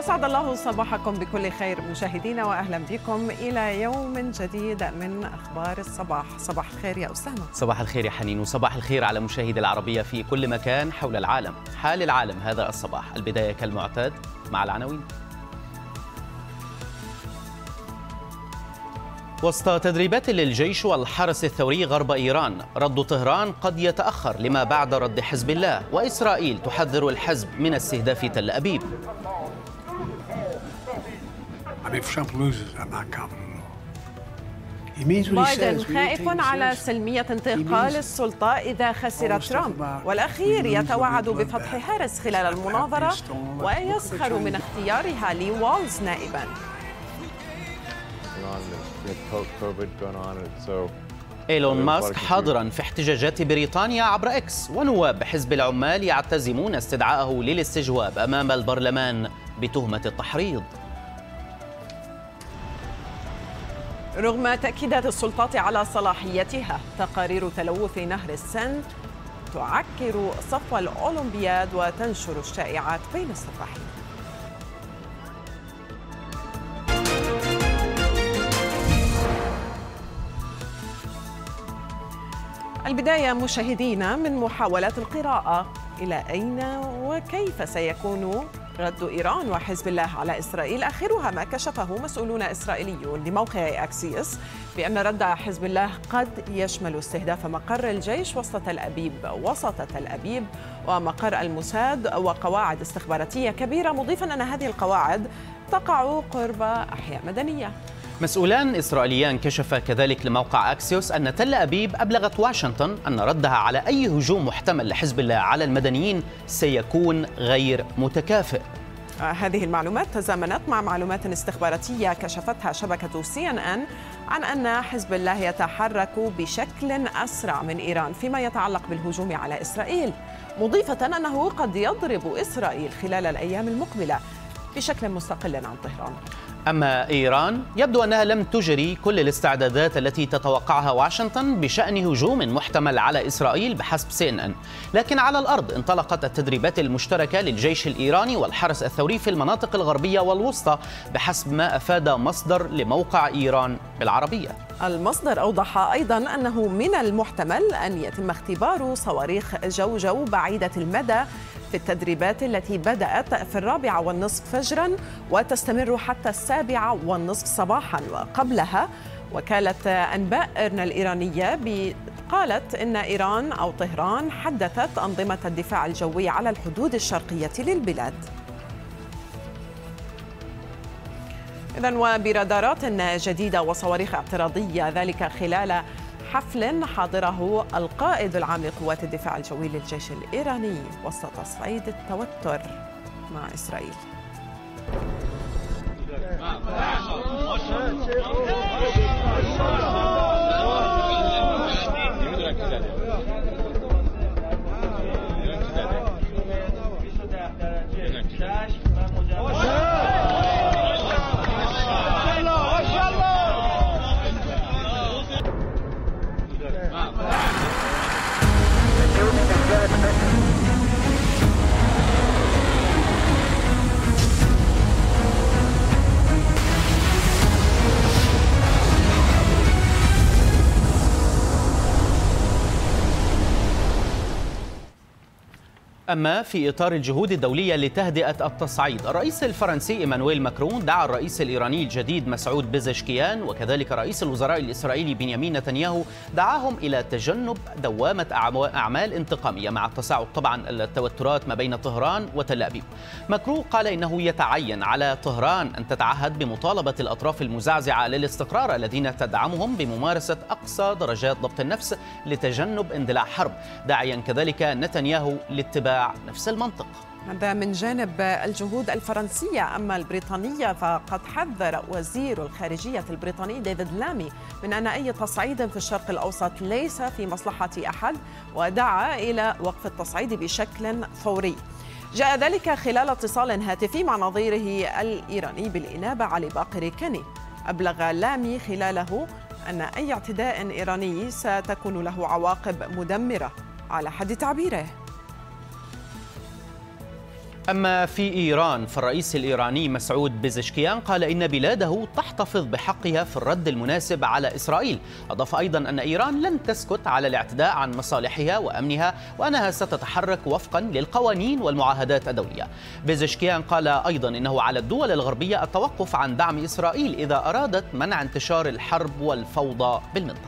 أسعد الله صباحكم بكل خير مشاهدينا، وأهلا بكم إلى يوم جديد من أخبار الصباح. صباح الخير يا أسامة. صباح الخير يا حنين، وصباح الخير على مشاهدي العربية في كل مكان حول العالم. حال العالم هذا الصباح، البداية كالمعتاد مع العناوين. وسط تدريبات للجيش والحرس الثوري غرب إيران، رد طهران قد يتأخر لما بعد رد حزب الله، وإسرائيل تحذر الحزب من استهداف تل أبيب. بايدن خائف على سلمية انتقال السلطة إذا خسر ترامب، والأخير يتوعد بفتح هارس خلال المناظرة ويسخر من اختيارها لوالز نائبا. إيلون ماسك حاضرا في احتجاجات بريطانيا عبر إكس، ونواب حزب العمال يعتزمون استدعائه للاستجواب أمام البرلمان بتهمة التحريض. رغم تأكيدات السلطات على صلاحيتها، تقارير تلوث نهر السند تعكر صفو الأولمبياد وتنشر الشائعات بين السباحين. البداية مشاهدينا من محاولات القراءة إلى أين وكيف سيكون رد إيران وحزب الله على إسرائيل. آخرها ما كشفه مسؤولون إسرائيليون لموقع أكسيوس بأن رد حزب الله قد يشمل استهداف مقر الجيش وسط تل أبيب ومقر الموساد وقواعد استخباراتية كبيرة، مضيفا أن هذه القواعد تقع قرب أحياء مدنية. مسؤولان إسرائيليان كشف كذلك لموقع أكسيوس أن تل أبيب أبلغت واشنطن أن ردها على أي هجوم محتمل لحزب الله على المدنيين سيكون غير متكافئ. هذه المعلومات تزامنت مع معلومات استخباراتية كشفتها شبكة CNN عن أن حزب الله يتحرك بشكل أسرع من إيران فيما يتعلق بالهجوم على إسرائيل، مضيفة أنه قد يضرب إسرائيل خلال الأيام المقبلة بشكل مستقل عن طهران. أما إيران يبدو أنها لم تجري كل الاستعدادات التي تتوقعها واشنطن بشأن هجوم محتمل على إسرائيل بحسب CNN، لكن على الأرض انطلقت التدريبات المشتركة للجيش الإيراني والحرس الثوري في المناطق الغربية والوسطى بحسب ما أفاد مصدر لموقع إيران بالعربية. المصدر أوضح أيضا أنه من المحتمل أن يتم اختبار صواريخ جو بعيدة المدى في التدريبات التي بدأت في 4:30 فجرا وتستمر حتى 7:30 صباحا. وقبلها وكالة أنباء إرنا الإيرانية قالت إن إيران أو طهران حدثت أنظمة الدفاع الجوي على الحدود الشرقية للبلاد. إذن وبرادارات جديدة وصواريخ اعتراضية، ذلك خلال حفل حاضره القائد العام لقوات الدفاع الجوي للجيش الإيراني وسط تصعيد التوتر مع إسرائيل. أما في إطار الجهود الدولية لتهدئة التصعيد، الرئيس الفرنسي إيمانويل ماكرون دعا الرئيس الإيراني الجديد مسعود بيزشكيان وكذلك رئيس الوزراء الإسرائيلي بنيامين نتنياهو، دعاهم إلى تجنب دوامة أعمال انتقامية مع التصاعد طبعا التوترات ما بين طهران وتل أبيب. ماكرون قال إنه يتعين على طهران أن تتعهد بمطالبة الأطراف المزعزعة للاستقرار الذين تدعمهم بممارسة أقصى درجات ضبط النفس لتجنب اندلاع حرب، داعيا كذلك نتنياهو لاتباع نفس المنطق. هذا من جانب الجهود الفرنسية. أما البريطانية فقد حذر وزير الخارجية البريطاني ديفيد لامي من أن أي تصعيد في الشرق الأوسط ليس في مصلحة أحد، ودعا إلى وقف التصعيد بشكل فوري. جاء ذلك خلال اتصال هاتفي مع نظيره الإيراني بالإنابة علي باقر كاني. أبلغ لامي خلاله أن أي اعتداء إيراني ستكون له عواقب مدمرة على حد تعبيره. أما في إيران فالرئيس الإيراني مسعود بيزشكيان قال إن بلاده تحتفظ بحقها في الرد المناسب على إسرائيل. أضاف أيضا أن إيران لن تسكت على الاعتداء عن مصالحها وأمنها وأنها ستتحرك وفقا للقوانين والمعاهدات الدولية. بيزشكيان قال أيضا إنه على الدول الغربية التوقف عن دعم إسرائيل إذا أرادت منع انتشار الحرب والفوضى بالمنطقة.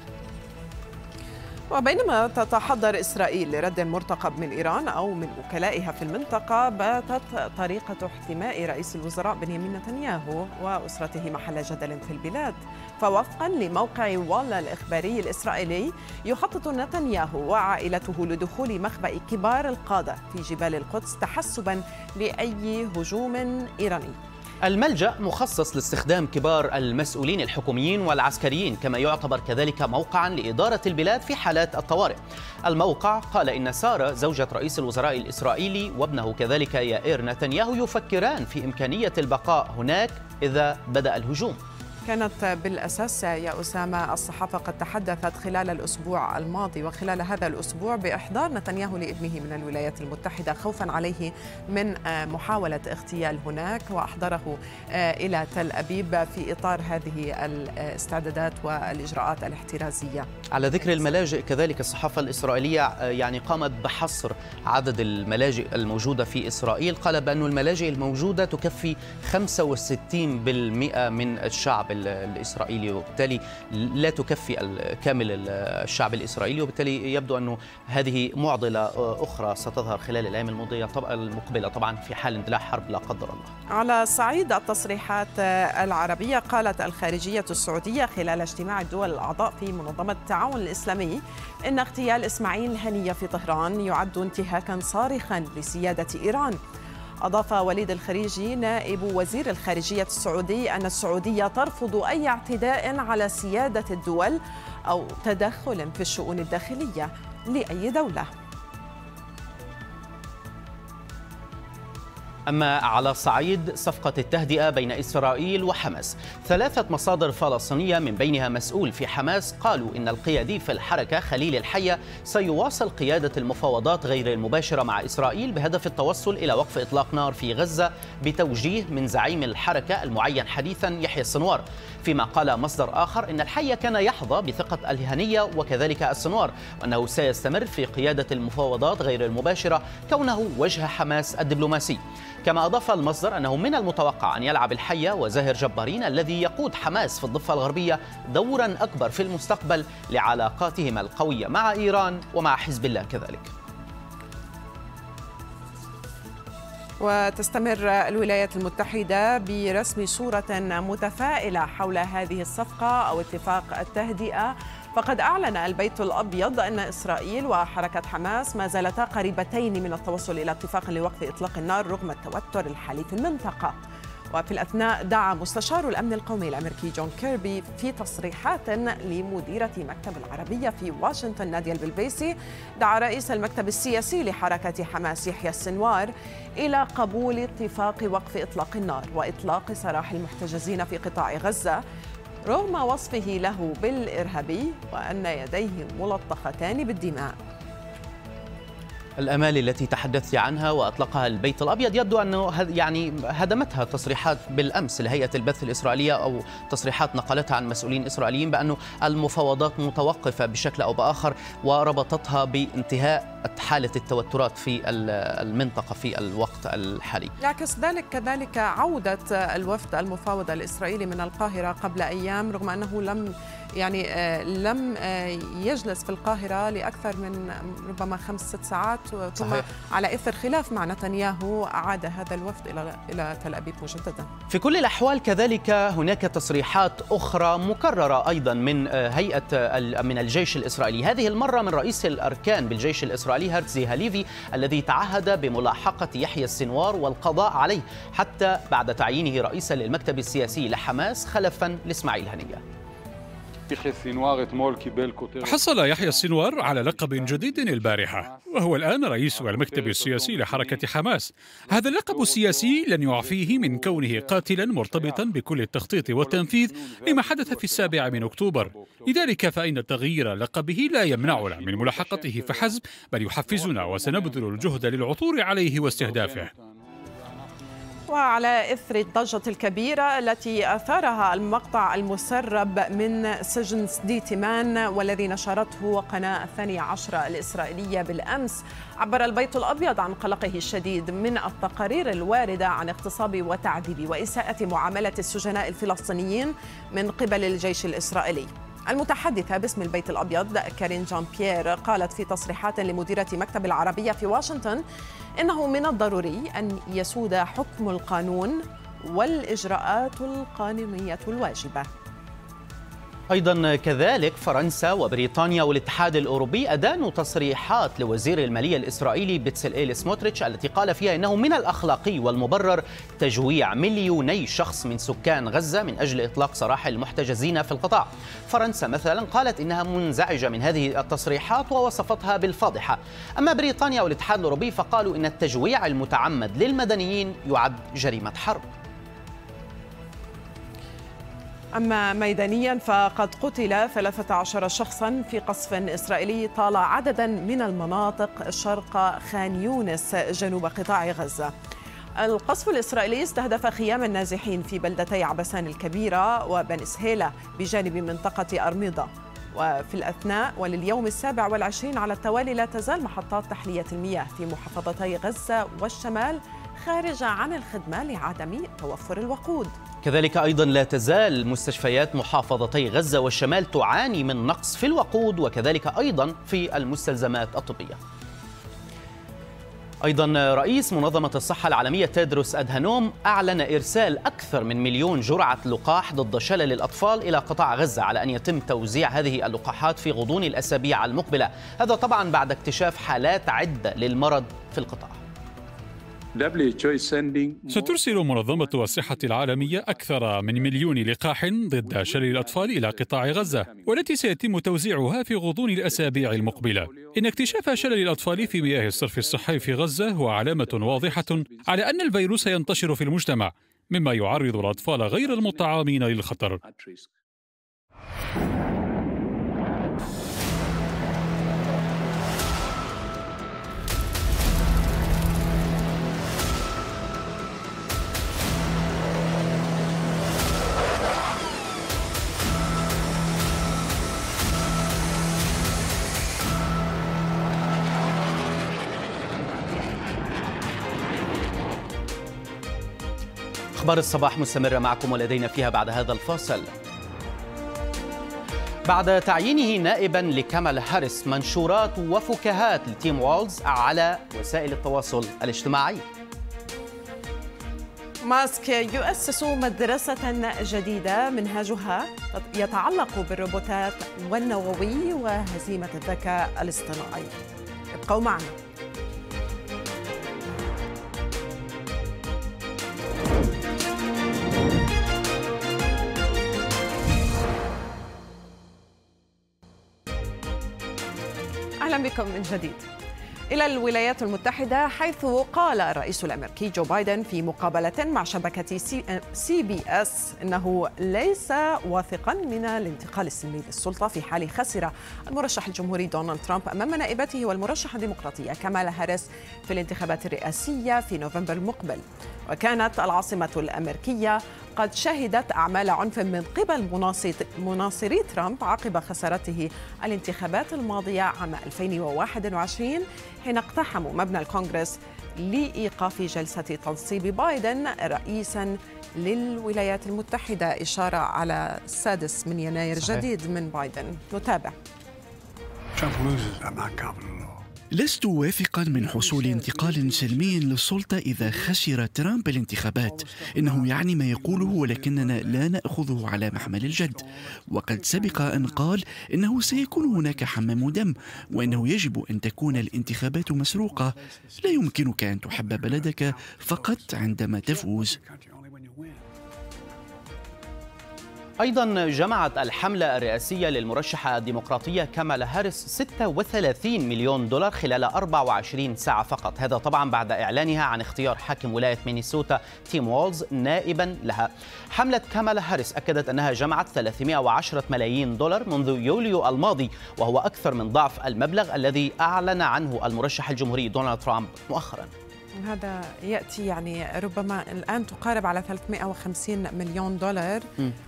وبينما تتحضر إسرائيل لرد مرتقب من إيران أو من وكلائها في المنطقة، باتت طريقة احتماء رئيس الوزراء بنيامين نتنياهو وأسرته محل جدل في البلاد. فوفقا لموقع والا الإخباري الإسرائيلي، يخطط نتنياهو وعائلته لدخول مخبأ كبار القادة في جبال القدس تحسبا لأي هجوم إيراني. الملجأ مخصص لاستخدام كبار المسؤولين الحكوميين والعسكريين، كما يعتبر كذلك موقعا لإدارة البلاد في حالات الطوارئ. الموقع قال إن سارة زوجة رئيس الوزراء الإسرائيلي وابنه كذلك يائير نتنياهو يفكران في إمكانية البقاء هناك إذا بدأ الهجوم. كانت بالأساس يا أسامة الصحافة قد تحدثت خلال الأسبوع الماضي وخلال هذا الأسبوع بإحضار نتنياهو لابنه من الولايات المتحدة خوفا عليه من محاولة اغتيال هناك، وأحضره إلى تل أبيب في إطار هذه الاستعدادات والإجراءات الاحترازية. على ذكر الملاجئ كذلك الصحافة الإسرائيلية قامت بحصر عدد الملاجئ الموجودة في إسرائيل. قال بأن الملاجئ الموجودة تكفي 65% من الشعب الإسرائيلي، وبالتالي لا تكفي كامل الشعب الإسرائيلي، وبالتالي يبدو أنه هذه معضلة أخرى ستظهر خلال الأيام المقبلة طبعا في حال اندلاع حرب لا قدر الله. على صعيد التصريحات العربية، قالت الخارجية السعودية خلال اجتماع الدول الأعضاء في منظمة التعاون الإسلامي إن اغتيال إسماعيل هنية في طهران يعد انتهاكا صارخا لسيادة إيران. أضاف وليد الخريجي نائب وزير الخارجية السعودي أن السعودية ترفض أي اعتداء على سيادة الدول أو تدخل في الشؤون الداخلية لأي دولة. أما على صعيد صفقة التهدئة بين إسرائيل وحماس، 3 مصادر فلسطينية من بينها مسؤول في حماس قالوا إن القيادي في الحركة خليل الحية سيواصل قيادة المفاوضات غير المباشرة مع إسرائيل بهدف التوصل إلى وقف إطلاق نار في غزة بتوجيه من زعيم الحركة المعين حديثا يحيى السنوار. فيما قال مصدر آخر إن الحية كان يحظى بثقة الهنية وكذلك السنوار، وأنه سيستمر في قيادة المفاوضات غير المباشرة كونه وجه حماس الدبلوماسي. كما أضاف المصدر أنه من المتوقع أن يلعب الحية وزاهر جبارين الذي يقود حماس في الضفة الغربية دورا أكبر في المستقبل لعلاقاتهما القوية مع إيران ومع حزب الله كذلك. وتستمر الولايات المتحدة برسم صورة متفائلة حول هذه الصفقة أو اتفاق التهدئة. فقد أعلن البيت الأبيض أن إسرائيل وحركة حماس ما زالتا قريبتين من التوصل إلى اتفاق لوقف إطلاق النار رغم التوتر الحالي في المنطقة. وفي الأثناء دعا مستشار الأمن القومي الأمريكي جون كيربي في تصريحات لمديرة مكتب العربية في واشنطن نادية البلبيسي، دعا رئيس المكتب السياسي لحركة حماس يحيى السنوار إلى قبول اتفاق وقف إطلاق النار وإطلاق سراح المحتجزين في قطاع غزة رغم وصفه له بالإرهابي وأن يديه ملطختان بالدماء. الأمال التي تحدثت عنها وأطلقها البيت الأبيض يبدو أنه هدمتها تصريحات بالأمس لهيئة البث الإسرائيلية أو تصريحات نقلتها عن مسؤولين إسرائيليين بأنه المفاوضات متوقفة بشكل أو بآخر، وربطتها بانتهاء حالة التوترات في المنطقة في الوقت الحالي. يعكس ذلك كذلك عودة الوفد المفاوض الإسرائيلي من القاهرة قبل أيام رغم أنه لم يجلس في القاهرة لأكثر من ربما 5-6 ساعات، ثم على إثر خلاف مع نتنياهو عاد هذا الوفد إلى تل أبيب مجددا. في كل الأحوال كذلك هناك تصريحات أخرى مكررة أيضا من من الجيش الإسرائيلي، هذه المرة من رئيس الأركان بالجيش الإسرائيلي هرتزي هاليفي الذي تعهد بملاحقة يحيى السنوار والقضاء عليه حتى بعد تعيينه رئيسا للمكتب السياسي لحماس خلفا لإسماعيل هنية. حصل يحيى السنوار على لقب جديد البارحة، وهو الآن رئيس المكتب السياسي لحركة حماس. هذا اللقب السياسي لن يعفيه من كونه قاتلا مرتبطا بكل التخطيط والتنفيذ لما حدث في 7 أكتوبر. لذلك فإن تغيير لقبه لا يمنعنا من ملاحقته فحسب، بل يحفزنا وسنبذل الجهد للعثور عليه واستهدافه. وعلى إثر الضجة الكبيرة التي أثارها المقطع المسرب من سجن سدي تيمان والذي نشرته قناة 12 الإسرائيلية بالأمس، عبر البيت الأبيض عن قلقه الشديد من التقارير الواردة عن اغتصاب وتعذيب وإساءة معاملة السجناء الفلسطينيين من قبل الجيش الإسرائيلي. المتحدثة باسم البيت الأبيض كارين جان بيير قالت في تصريحات لمديرة مكتب العربية في واشنطن إنه من الضروري أن يسود حكم القانون والإجراءات القانونية الواجبة. أيضا كذلك فرنسا وبريطانيا والاتحاد الأوروبي أدانوا تصريحات لوزير المالية الإسرائيلي بتسلئيل سموتريتش التي قال فيها إنه من الأخلاقي والمبرر تجويع مليوني شخص من سكان غزة من أجل إطلاق سراح المحتجزين في القطاع. فرنسا مثلا قالت إنها منزعجة من هذه التصريحات ووصفتها بالفاضحة. أما بريطانيا والاتحاد الأوروبي فقالوا إن التجويع المتعمد للمدنيين يعد جريمة حرب. أما ميدانيا فقد قتل 13 شخصا في قصف إسرائيلي طال عددا من المناطق شرق خان يونس جنوب قطاع غزة. القصف الإسرائيلي استهدف خيام النازحين في بلدتي عبسان الكبيرة وبن سهيلة بجانب منطقة أرميضة. وفي الأثناء ولليوم 27 على التوالي لا تزال محطات تحلية المياه في محافظتي غزة والشمال خارجة عن الخدمة لعدم توفر الوقود. كذلك أيضا لا تزال مستشفيات محافظتي غزة والشمال تعاني من نقص في الوقود وكذلك أيضا في المستلزمات الطبية. أيضا رئيس منظمة الصحة العالمية تيدروس أدهانوم أعلن إرسال أكثر من 1,000,000 جرعة لقاح ضد شلل الأطفال إلى قطاع غزة على أن يتم توزيع هذه اللقاحات في غضون الأسابيع المقبلة. هذا طبعا بعد اكتشاف حالات عدة للمرض في القطاع. سترسل منظمة الصحة العالمية أكثر من 1,000,000 لقاح ضد شلل الأطفال إلى قطاع غزة، والتي سيتم توزيعها في غضون الأسابيع المقبلة. إن اكتشاف شلل الأطفال في مياه الصرف الصحي في غزة هو علامة واضحة على أن الفيروس ينتشر في المجتمع، مما يعرض الأطفال غير المطعمين للخطر. أخبار الصباح مستمرة معكم ولدينا فيها بعد هذا الفاصل. بعد تعيينه نائبا لكامالا هاريس منشورات وفكاهات لتيم والز على وسائل التواصل الاجتماعي. ماسك يؤسس مدرسة جديدة منهاجها يتعلق بالروبوتات والنووي وهزيمة الذكاء الاصطناعي. ابقوا معنا. أهلا بكم من جديد. إلى الولايات المتحدة، حيث قال الرئيس الأمريكي جو بايدن في مقابلة مع شبكة CBS إنه ليس واثقا من الانتقال السلمي للسلطة في حال خسر المرشح الجمهوري دونالد ترامب أمام نائبته والمرشحة الديمقراطية كامالا هاريس في الانتخابات الرئاسية في نوفمبر المقبل. وكانت العاصمة الأمريكية قد شهدت أعمال عنف من قبل مناصري ترامب عقب خسارته الانتخابات الماضية عام 2021 حين اقتحموا مبنى الكونغرس لإيقاف جلسة تنصيب بايدن رئيساً للولايات المتحدة، إشارة على 6 يناير جديد من بايدن. نتابع. لست واثقا من حصول انتقال سلمي للسلطة إذا خسر ترامب الانتخابات. إنه يعني ما يقوله، ولكننا لا نأخذه على محمل الجد. وقد سبق أن قال إنه سيكون هناك حمام دم، وإنه يجب أن تكون الانتخابات مسروقة. لا يمكنك أن تحب بلدك فقط عندما تفوز. أيضا جمعت الحملة الرئاسية للمرشحة الديمقراطية كامالا هاريس 36 مليون دولار خلال 24 ساعة فقط. هذا طبعا بعد إعلانها عن اختيار حاكم ولاية مينيسوتا تيم والز نائبا لها. حملة كامالا هاريس أكدت أنها جمعت 310 ملايين دولار منذ يوليو الماضي، وهو أكثر من ضعف المبلغ الذي أعلن عنه المرشح الجمهوري دونالد ترامب مؤخرا. هذا يأتي يعني ربما الآن تقارب على 350 مليون دولار.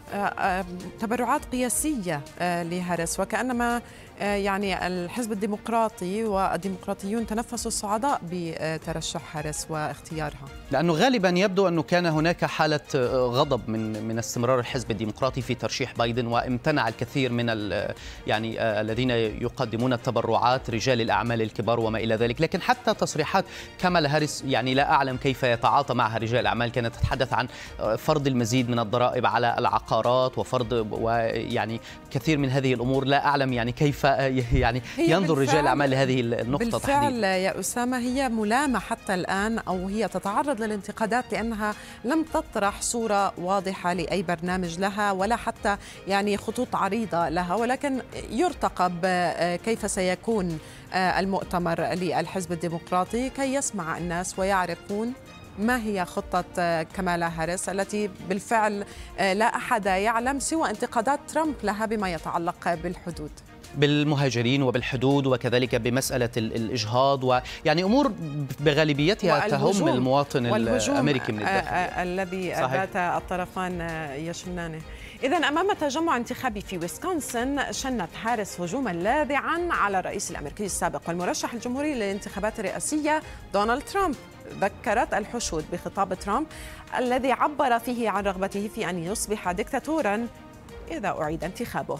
تبرعات قياسية لهاريس، وكأنما يعني الحزب الديمقراطي والديمقراطيون تنفسوا الصعداء بترشح هاريس واختيارها، لأنه غالبا يبدو أنه كان هناك حالة غضب من استمرار الحزب الديمقراطي في ترشيح بايدن، وامتنع الكثير من يعني الذين يقدمون التبرعات، رجال الأعمال الكبار وما إلى ذلك. لكن حتى تصريحات كامالا هاريس يعني لا أعلم كيف يتعاطى معها رجال الأعمال. كانت تتحدث عن فرض المزيد من الضرائب على العقارات وفرض ويعني كثير من هذه الأمور. لا أعلم يعني كيف يعني ينظر رجال الأعمال لهذه النقطة بالفعل تحديدا. يا أسامة هي ملامة حتى الآن، أو هي تتعرض للانتقادات لأنها لم تطرح صورة واضحة لأي برنامج لها ولا حتى يعني خطوط عريضة لها، ولكن يرتقب كيف سيكون المؤتمر للحزب الديمقراطي كي يسمع الناس ويعرفون ما هي خطة كامالا هاريس التي بالفعل لا أحد يعلم سوى انتقادات ترامب لها بما يتعلق بالحدود، بالمهاجرين وبالحدود، وكذلك بمسألة الإجهاض، ويعني أمور بغالبيتها تهم المواطن الأمريكي من الداخل الذي بات الطرفان يشنانه. إذا أمام تجمع انتخابي في ويسكونسن، شنت هاريس هجوما لاذعا على الرئيس الأمريكي السابق والمرشح الجمهوري للانتخابات الرئاسية دونالد ترامب. ذكرت الحشود بخطاب ترامب الذي عبر فيه عن رغبته في أن يصبح ديكتاتورا إذا أعيد انتخابه.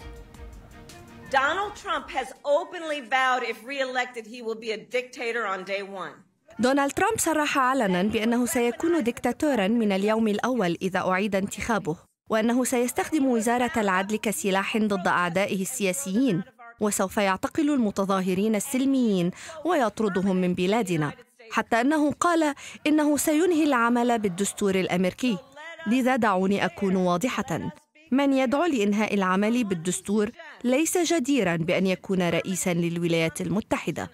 Donald Trump has openly vowed if re-elected he will be a dictator on day one. دونالد ترامب صرح علنا بأنه سيكون ديكتاتورا من اليوم الأول إذا أعيد انتخابه، وأنه سيستخدم وزارة العدل كسلاح ضد أعدائه السياسيين، وسوف يعتقل المتظاهرين السلميين ويطردهم من بلادنا، حتى أنه قال إنه سينهي العمل بالدستور الأمريكي. لذا دعوني أكون واضحة، من يدعو لإنهاء العمل بالدستور ليس جديراً بأن يكون رئيساً للولايات المتحدة.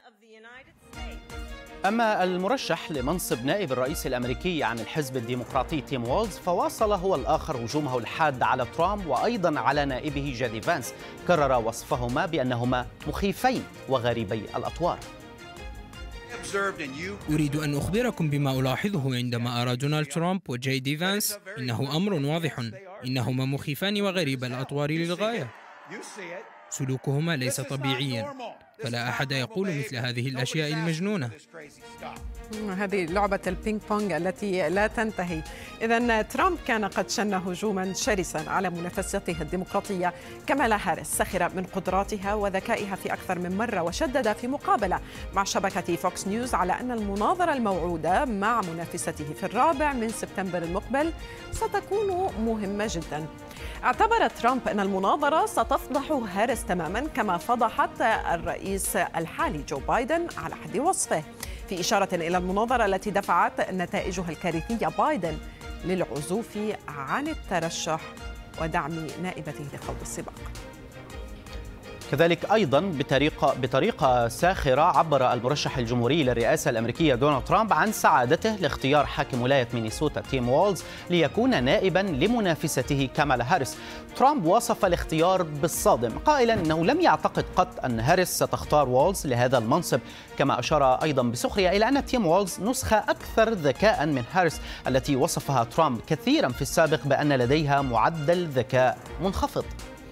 أما المرشح لمنصب نائب الرئيس الأمريكي عن الحزب الديمقراطي تيم والز فواصل هو الآخر هجومه الحاد على ترامب وأيضاً على نائبه جيدي فانس. كرر وصفهما بأنهما مخيفين وغريبي الأطوار. أريد أن أخبركم بما ألاحظه عندما أرى دونالد ترامب وجيدي فانس. إنه أمر واضح، إنهما مخيفان وغريب الأطوار للغاية. سلوكهما ليس طبيعيا، فلا أحد يقول مثل هذه الأشياء المجنونة. هذه لعبة البينج بونج التي لا تنتهي. إذن ترامب كان قد شن هجوما شرسا على منافسته الديمقراطية كامالا هاريس، سخر من قدراتها وذكائها في أكثر من مرة، وشدد في مقابلة مع شبكة فوكس نيوز على أن المناظرة الموعودة مع منافسته في 4 سبتمبر المقبل ستكون مهمة جدا. اعتبر ترامب أن المناظرة ستفضح هاريس تماما كما فضحت الرئيس الحالي جو بايدن على حد وصفه، في إشارة إلى المناظرة التي دفعت نتائجها الكارثية بايدن للعزوف عن الترشح ودعم نائبته لخوض السباق. كذلك أيضا بطريقة ساخرة عبر المرشح الجمهوري للرئاسة الأمريكية دونالد ترامب عن سعادته لاختيار حاكم ولاية مينيسوتا تيم والز ليكون نائبا لمنافسته كامالا هاريس. ترامب وصف الاختيار بالصادم، قائلا أنه لم يعتقد قط أن هاريس ستختار والز لهذا المنصب، كما أشار أيضا بسخرية إلى أن تيم والز نسخة أكثر ذكاء من هاريس التي وصفها ترامب كثيرا في السابق بأن لديها معدل ذكاء منخفض.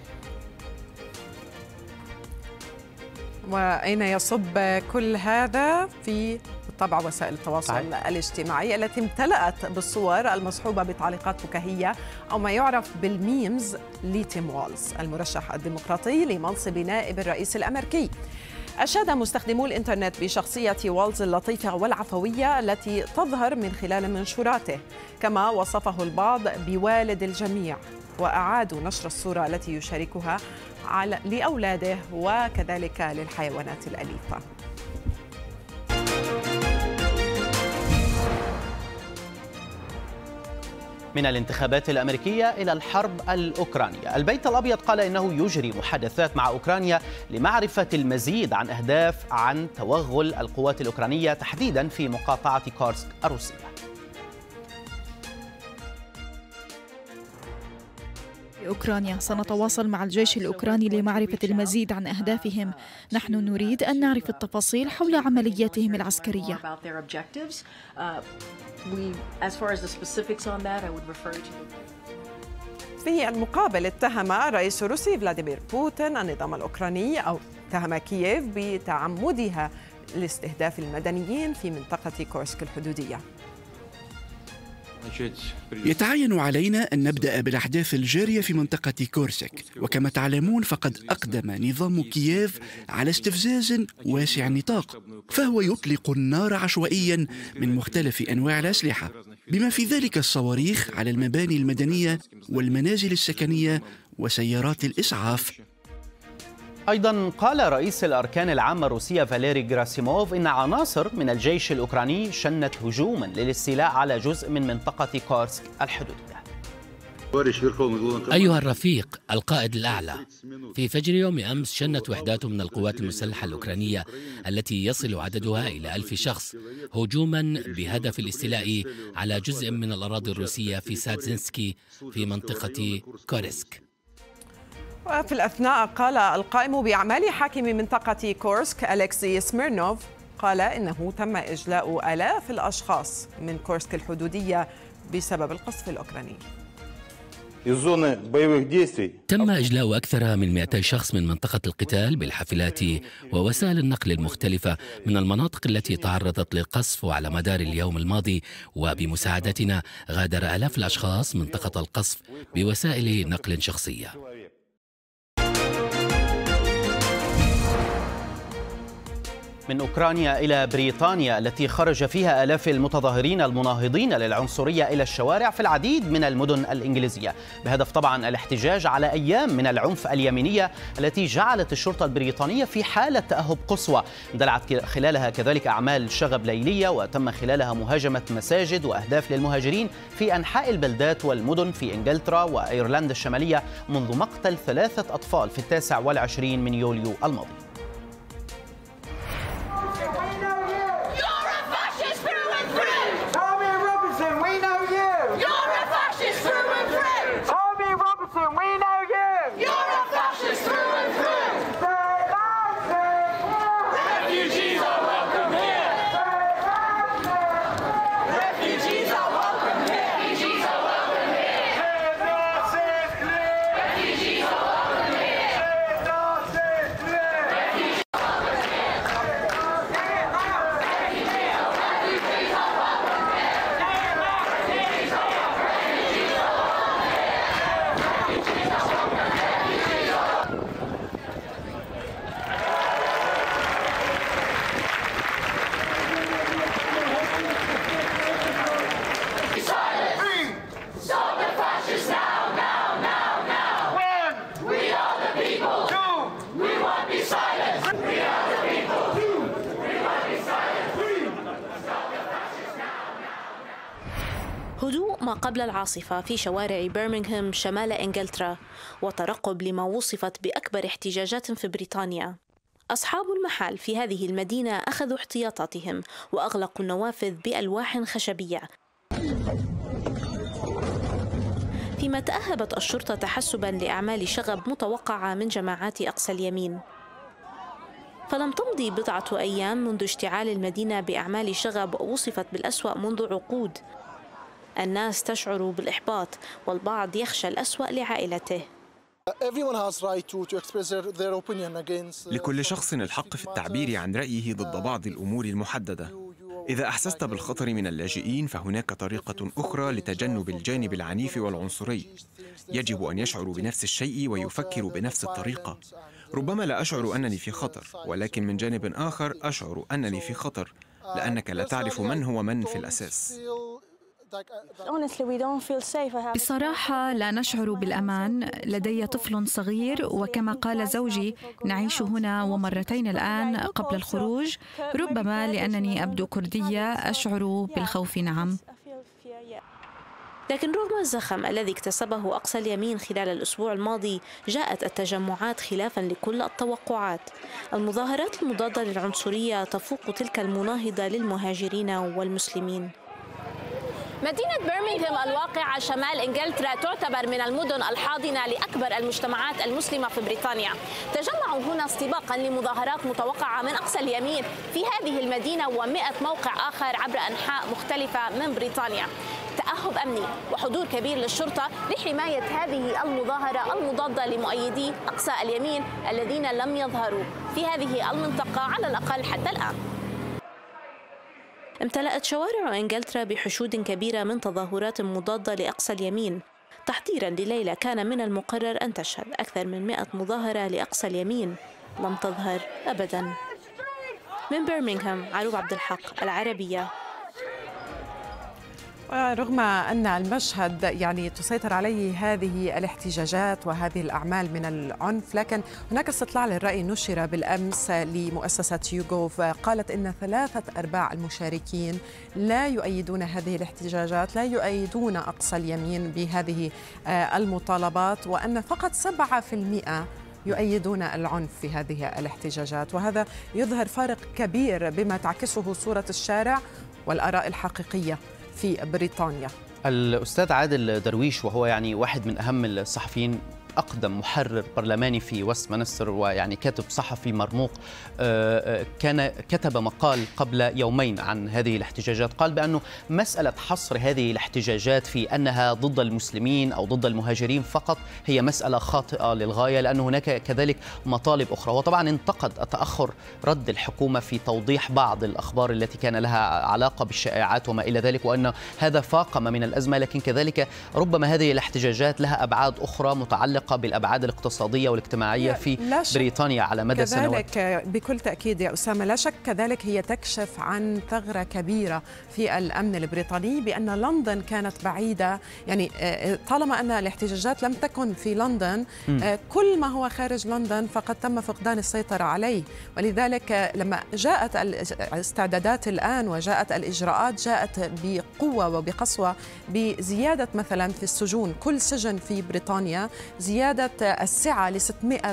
وأين يصب كل هذا؟ في طبع وسائل التواصل الاجتماعي التي امتلأت بالصور المصحوبة بتعليقات فكاهية أو ما يعرف بالميمز لتيم والز المرشح الديمقراطي لمنصب نائب الرئيس الأمريكي. أشاد مستخدمو الإنترنت بشخصية والز اللطيفة والعفوية التي تظهر من خلال منشوراته، كما وصفه البعض بوالد الجميع، وأعادوا نشر الصورة التي يشاركها لأولاده وكذلك للحيوانات الأليفة. من الانتخابات الأمريكية إلى الحرب الأوكرانية، البيت الأبيض قال إنه يجري محادثات مع أوكرانيا لمعرفة المزيد عن أهداف عن توغل القوات الأوكرانية تحديدا في مقاطعة كورسك الروسية. أوكرانيا سنتواصل مع الجيش الأوكراني لمعرفة المزيد عن أهدافهم. نحن نريد أن نعرف التفاصيل حول عملياتهم العسكرية. في المقابل اتهم الرئيس الروسي فلاديمير بوتين النظام الأوكراني أو اتهم كييف بتعمدها لاستهداف المدنيين في منطقة كورسك الحدودية. يتعين علينا أن نبدأ بالأحداث الجارية في منطقة كورسك، وكما تعلمون فقد أقدم نظام كييف على استفزاز واسع النطاق، فهو يطلق النار عشوائيا من مختلف أنواع الأسلحة، بما في ذلك الصواريخ على المباني المدنية والمنازل السكنية وسيارات الإسعاف. أيضا قال رئيس الأركان العامة الروسية فاليري غراسيموف إن عناصر من الجيش الأوكراني شنت هجوما للاستيلاء على جزء من منطقة كورسك الحدودية. أيها الرفيق القائد الأعلى، في فجر يوم أمس شنت وحدات من القوات المسلحة الأوكرانية التي يصل عددها إلى 1000 شخص هجوما بهدف الاستيلاء على جزء من الأراضي الروسية في سادزينسكي في منطقة كورسك. وفي الأثناء قال القائم بأعمال حاكم منطقة كورسك أليكسي سميرنوف قال إنه تم إجلاء آلاف الأشخاص من كورسك الحدودية بسبب القصف الأوكراني. تم إجلاء أكثر من 200 شخص من منطقة القتال بالحافلات ووسائل النقل المختلفة من المناطق التي تعرضت للقصف على مدار اليوم الماضي، وبمساعدتنا غادر آلاف الأشخاص منطقة القصف بوسائل نقل شخصية. من أوكرانيا إلى بريطانيا التي خرج فيها آلاف المتظاهرين المناهضين للعنصرية إلى الشوارع في العديد من المدن الإنجليزية بهدف طبعا الاحتجاج على أيام من العنف اليمينية التي جعلت الشرطة البريطانية في حالة تأهب قصوى. اندلعت خلالها كذلك أعمال شغب ليلية، وتم خلالها مهاجمة مساجد وأهداف للمهاجرين في أنحاء البلدات والمدن في إنجلترا وأيرلندا الشمالية منذ مقتل 3 أطفال في 29 من يوليو الماضي. هدوء ما قبل العاصفة في شوارع برمنغهام شمال إنجلترا، وترقب لما وصفت بأكبر احتجاجات في بريطانيا. أصحاب المحال في هذه المدينة أخذوا احتياطاتهم وأغلقوا النوافذ بألواح خشبية، فيما تأهبت الشرطة تحسباً لأعمال شغب متوقعة من جماعات أقصى اليمين. فلم تمضي بضعة أيام منذ اشتعال المدينة بأعمال شغب وصفت بالأسوأ منذ عقود. الناس تشعر بالإحباط، والبعض يخشى الأسوأ لعائلته. لكل شخص الحق في التعبير عن رأيه ضد بعض الأمور المحددة. إذا أحسست بالخطر من اللاجئين فهناك طريقة أخرى لتجنب الجانب العنيف والعنصري. يجب أن يشعروا بنفس الشيء ويفكروا بنفس الطريقة. ربما لا أشعر أنني في خطر، ولكن من جانب آخر أشعر أنني في خطر، لأنك لا تعرف من هو من في الأساس. بصراحة لا نشعر بالأمان. لدي طفل صغير، وكما قال زوجي نعيش هنا ومرتين الآن قبل الخروج. ربما لأنني أبدو كردية أشعر بالخوف. نعم. لكن رغم الزخم الذي اكتسبه أقصى اليمين خلال الأسبوع الماضي، جاءت التجمعات خلافا لكل التوقعات. المظاهرات المضادة للعنصرية تفوق تلك المناهضة للمهاجرين والمسلمين. مدينة برمنغهام الواقعة شمال إنجلترا تعتبر من المدن الحاضنة لأكبر المجتمعات المسلمة في بريطانيا. تجمعوا هنا استباقا لمظاهرات متوقعة من أقصى اليمين في هذه المدينة و100 موقع آخر عبر أنحاء مختلفة من بريطانيا. تأهب أمني وحضور كبير للشرطة لحماية هذه المظاهرة المضادة لمؤيدي أقصى اليمين الذين لم يظهروا في هذه المنطقة على الأقل حتى الآن. امتلأت شوارع إنجلترا بحشود كبيرة من تظاهرات مضادة لأقصى اليمين، تحضيرا لليلة كان من المقرر أن تشهد أكثر من 100 مظاهرة لأقصى اليمين لم تظهر أبدا. من برمنغهام، عروب عبد الحق، العربية. رغم أن المشهد يعني تسيطر عليه هذه الاحتجاجات وهذه الأعمال من العنف، لكن هناك استطلاع للرأي نشر بالأمس لمؤسسة يوغوف قالت إن 3/4 المشاركين لا يؤيدون هذه الاحتجاجات، لا يؤيدون أقصى اليمين بهذه المطالبات، وأن فقط 7% يؤيدون العنف في هذه الاحتجاجات. وهذا يظهر فارق كبير بما تعكسه صورة الشارع والآراء الحقيقية في بريطانيا. الأستاذ عادل درويش، وهو يعني واحد من أهم الصحفيين، أقدم محرر برلماني في وستمنستر ويعني كاتب صحفي مرموق، كتب مقال قبل يومين عن هذه الاحتجاجات. قال بأنه مسألة حصر هذه الاحتجاجات في أنها ضد المسلمين أو ضد المهاجرين فقط هي مسألة خاطئة للغاية، لأن هناك كذلك مطالب أخرى. وطبعا انتقد تأخر رد الحكومة في توضيح بعض الأخبار التي كان لها علاقة بالشائعات وما إلى ذلك، وأن هذا فاقم من الأزمة. لكن كذلك ربما هذه الاحتجاجات لها أبعاد أخرى متعلقة بالأبعاد الاقتصادية والاجتماعية في بريطانيا على مدى سنوات. كذلك بكل تأكيد يا أسامة، لا شك كذلك هي تكشف عن ثغرة كبيرة في الأمن البريطاني، بأن لندن كانت بعيدة. يعني طالما أن الاحتجاجات لم تكن في لندن، كل ما هو خارج لندن فقد تم فقدان السيطرة عليه. ولذلك لما جاءت الاستعدادات الآن وجاءت الإجراءات، جاءت بقوة وبقسوة بزيادة مثلا في السجون، كل سجن في بريطانيا زيادة السعة ل600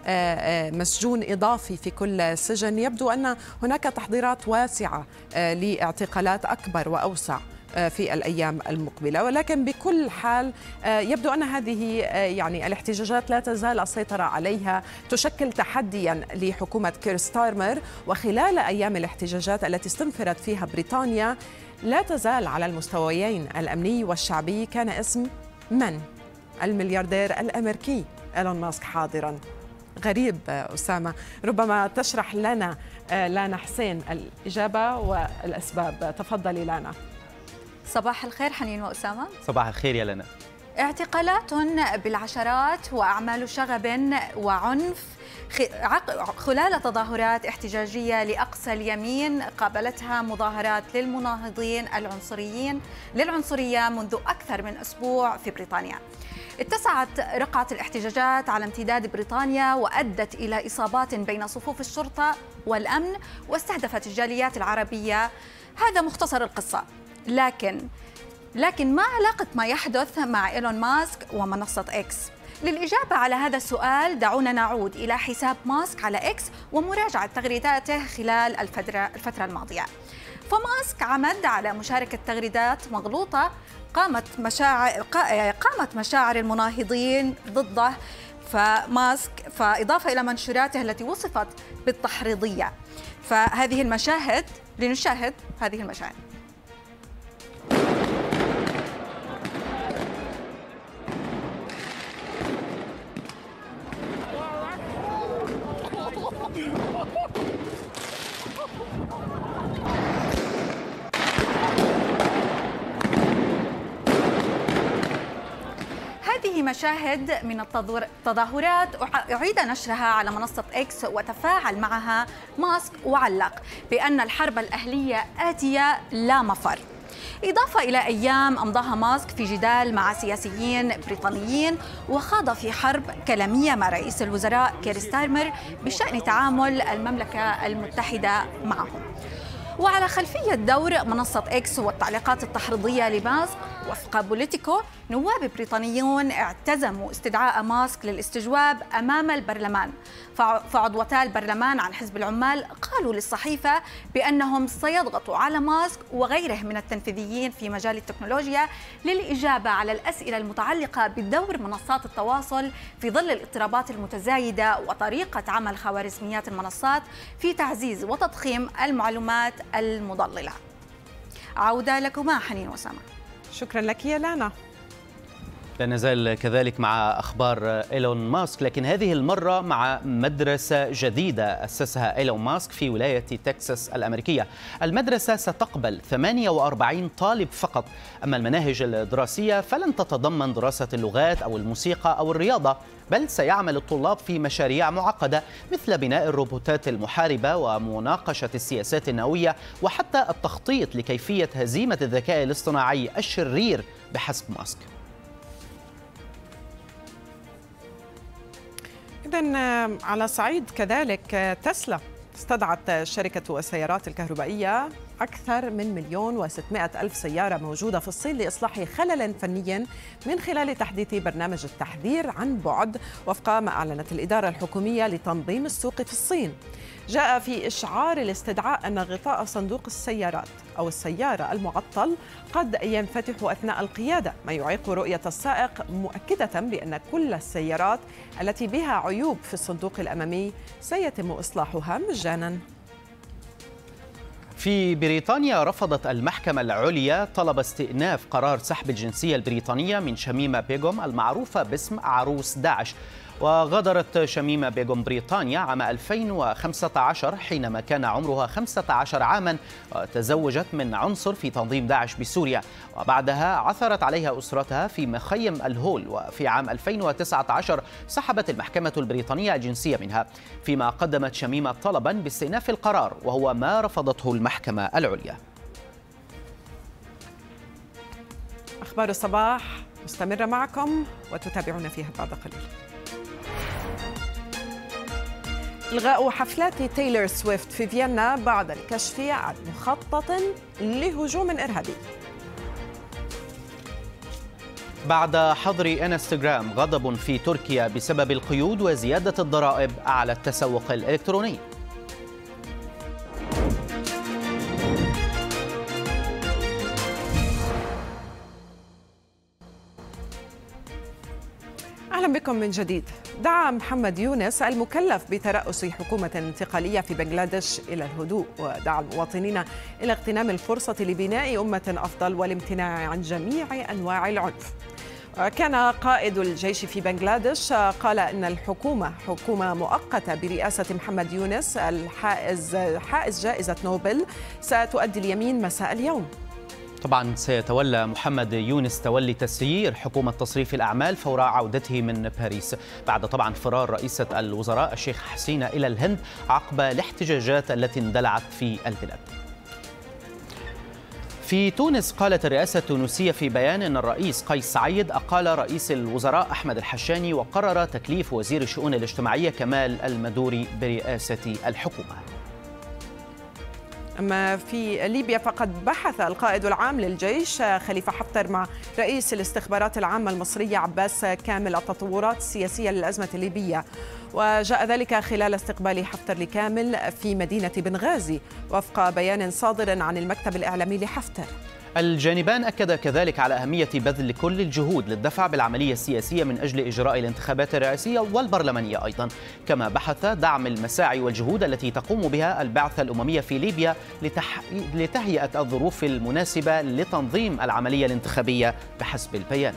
مسجون إضافي في كل سجن. يبدو أن هناك تحضيرات واسعة لاعتقالات أكبر وأوسع في الأيام المقبلة. ولكن بكل حال يبدو أن هذه يعني الاحتجاجات لا تزال السيطرة عليها تشكل تحديا لحكومة كير ستارمر. وخلال أيام الاحتجاجات التي استنفرت فيها بريطانيا لا تزال على المستويين الأمني والشعبي كان اسم من؟ الملياردير الأمريكي إيلون ماسك حاضراً. غريب أسامة، ربما تشرح لنا لانا حسين الإجابة والأسباب. تفضلي لانا. صباح الخير حنين وأسامة. صباح الخير يا لانا. اعتقالات بالعشرات وأعمال شغب وعنف خلال تظاهرات احتجاجية لأقصى اليمين قابلتها مظاهرات للمناهضين للعنصرية منذ أكثر من أسبوع في بريطانيا. اتسعت رقعة الاحتجاجات على امتداد بريطانيا وأدت إلى إصابات بين صفوف الشرطة والأمن واستهدفت الجاليات العربية. هذا مختصر القصة. لكن ما علاقة ما يحدث مع إيلون ماسك ومنصة إكس؟ للإجابة على هذا السؤال دعونا نعود إلى حساب ماسك على إكس ومراجعة تغريداته خلال الفترة الماضية. فماسك عمد على مشاركة تغريدات مغلوطة قامت مشاعر المناهضين ضده، فإضافة إلى منشوراته التي وصفت بالتحريضية. فهذه المشاهد، لنشاهد هذه المشاهد. هذه مشاهد من التظاهرات أعيد نشرها على منصة إكس وتفاعل معها ماسك وعلق بأن الحرب الأهلية آتية لا مفر، إضافة إلى أيام أمضاها ماسك في جدال مع سياسيين بريطانيين وخاض في حرب كلامية مع رئيس الوزراء كير ستارمر بشأن تعامل المملكة المتحدة معهم. وعلى خلفية دور منصة إكس والتعليقات التحريضية لماسك، وفق بوليتيكو نواب بريطانيون اعتزموا استدعاء ماسك للاستجواب أمام البرلمان، فعضوتا البرلمان عن حزب العمال قالوا للصحيفة بأنهم سيضغطوا على ماسك وغيره من التنفيذيين في مجال التكنولوجيا للإجابة على الأسئلة المتعلقة بدور منصات التواصل في ظل الاضطرابات المتزايدة وطريقة عمل خوارزميات المنصات في تعزيز وتضخيم المعلومات المضللة. عودة لكما حنين وسامة. شكرا لك يا لانا. لا نزال كذلك مع أخبار إيلون ماسك، لكن هذه المرة مع مدرسة جديدة أسسها إيلون ماسك في ولاية تكساس الأمريكية. المدرسة ستقبل 48 طالب فقط، أما المناهج الدراسية فلن تتضمن دراسة اللغات أو الموسيقى أو الرياضة، بل سيعمل الطلاب في مشاريع معقدة مثل بناء الروبوتات المحاربة ومناقشة السياسات النووية وحتى التخطيط لكيفية هزيمة الذكاء الاصطناعي الشرير بحسب ماسك. إذن على صعيد كذلك تسلا استدعت شركة السيارات الكهربائية أكثر من 1,600,000 سيارة موجودة في الصين لإصلاح خلل فني من خلال تحديث برنامج التحذير عن بعد، وفق ما أعلنت الإدارة الحكومية لتنظيم السوق في الصين. جاء في إشعار الاستدعاء أن غطاء صندوق السيارات أو السيارة المعطل قد ينفتح أثناء القيادة، ما يعيق رؤية السائق، مؤكدة بأن كل السيارات التي بها عيوب في الصندوق الأمامي سيتم إصلاحها مجاناً. في بريطانيا رفضت المحكمة العليا طلب استئناف قرار سحب الجنسية البريطانية من شميمة بيغم المعروفة باسم عروس داعش. وغادرت شميمة بيغم بريطانيا عام 2015 حينما كان عمرها 15 عاما، وتزوجت من عنصر في تنظيم داعش بسوريا، وبعدها عثرت عليها أسرتها في مخيم الهول. وفي عام 2019 سحبت المحكمة البريطانية الجنسية منها، فيما قدمت شميمة طلبا باستئناف القرار وهو ما رفضته المحكمة العليا. أخبار الصباح مستمرة معكم وتتابعون فيها بعد قليل. إلغاء حفلات تايلور سويفت في فيينا بعد الكشف عن مخطط لهجوم إرهابي. بعد حظر انستغرام غضب في تركيا بسبب القيود وزيادة الضرائب على التسوق الإلكتروني. أهلا بكم من جديد. دعا محمد يونس المكلف بترأس حكومة انتقالية في بنغلاديش إلى الهدوء، ودعا المواطنين إلى اغتنام الفرصة لبناء أمة أفضل والامتناع عن جميع أنواع العنف. وكان قائد الجيش في بنغلاديش قال إن الحكومة حكومة مؤقتة برئاسة محمد يونس حائز جائزة نوبل ستؤدي اليمين مساء اليوم. طبعا سيتولى محمد يونس تولي تسيير حكومة تصريف الأعمال فور عودته من باريس، بعد طبعا فرار رئيسة الوزراء الشيخ حسينة إلى الهند عقب الاحتجاجات التي اندلعت في البلاد. في تونس قالت الرئاسة التونسية في بيان أن الرئيس قيس سعيد أقال رئيس الوزراء أحمد الحشاني وقرر تكليف وزير الشؤون الاجتماعية كمال المدوري برئاسة الحكومة. أما في ليبيا فقد بحث القائد العام للجيش خليفة حفتر مع رئيس الاستخبارات العامة المصرية عباس كامل التطورات السياسية للأزمة الليبية، وجاء ذلك خلال استقبال حفتر لكامل في مدينة بنغازي، وفق بيان صادر عن المكتب الإعلامي لحفتر. الجانبان أكد كذلك على أهمية بذل كل الجهود للدفع بالعملية السياسية من أجل إجراء الانتخابات الرئاسية والبرلمانية أيضا، كما بحث دعم المساعي والجهود التي تقوم بها البعثة الأممية في ليبيا لتهيئة الظروف المناسبة لتنظيم العملية الانتخابية بحسب البيان.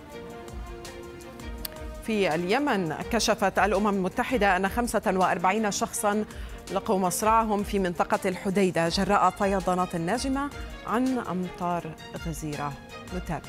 في اليمن كشفت الأمم المتحدة أن 45 شخصاً لقوا مصرعهم في منطقة الحديدة جراء فيضانات ناجمة عن أمطار غزيرة. نتابع.